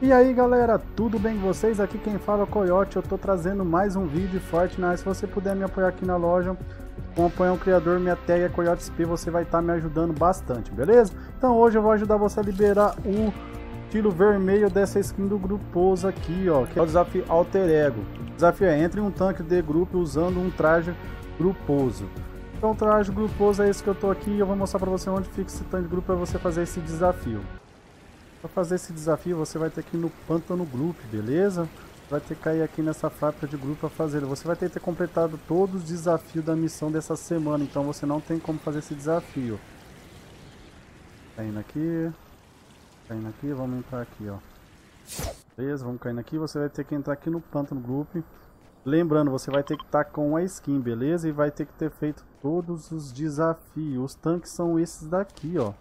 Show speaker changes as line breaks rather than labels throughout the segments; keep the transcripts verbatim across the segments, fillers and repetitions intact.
E aí galera, tudo bem com vocês? Aqui quem fala é o Coyote, eu tô trazendo mais um vídeo de Fortnite. Se você puder me apoiar aqui na loja, com apoiar o criador, minha tag é Coyote X P, você vai estar me ajudando bastante, beleza? Então hoje eu vou ajudar você a liberar o estilo vermelho dessa skin do Gruposo aqui, ó, que é o desafio Alter Ego. O desafio é: entre um tanque de grupo usando um traje Gruposo. Então o traje Gruposo é esse que eu tô aqui e eu vou mostrar pra você onde fica esse tanque de grupo para você fazer esse desafio. Para fazer esse desafio você vai ter que ir no Pântano Group, beleza? Vai ter que cair aqui nessa fábrica de grupo para fazer. Você vai ter que ter completado todos os desafios da missão dessa semana, então você não tem como fazer esse desafio. Caindo aqui, caindo aqui, vamos entrar aqui, ó. Beleza, vamos caindo aqui, você vai ter que entrar aqui no Pântano Group. Lembrando, você vai ter que estar com a skin, beleza? E vai ter que ter feito todos os desafios. Os tanques são esses daqui, ó.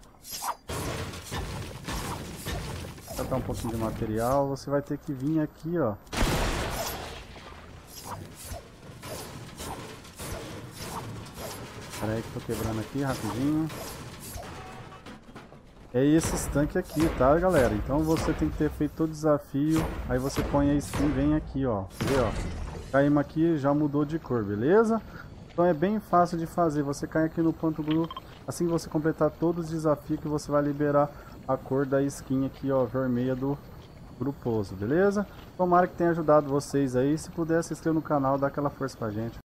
Catar um pouquinho de material, você vai ter que vir aqui, ó. Pera aí que tô quebrando aqui rapidinho. É esses tanques aqui, tá galera? Então você tem que ter feito todo o desafio. Aí você põe a skin e vem aqui, ó. Vê, ó. Caímos aqui, já mudou de cor, beleza? Então é bem fácil de fazer. Você cai aqui no Pântano Group. Assim que você completar todos os desafios, que você vai liberar a cor da skin aqui, ó, vermelha do Gruposo, beleza? Tomara que tenha ajudado vocês aí. Se puder, se inscreva no canal, dá aquela força pra gente.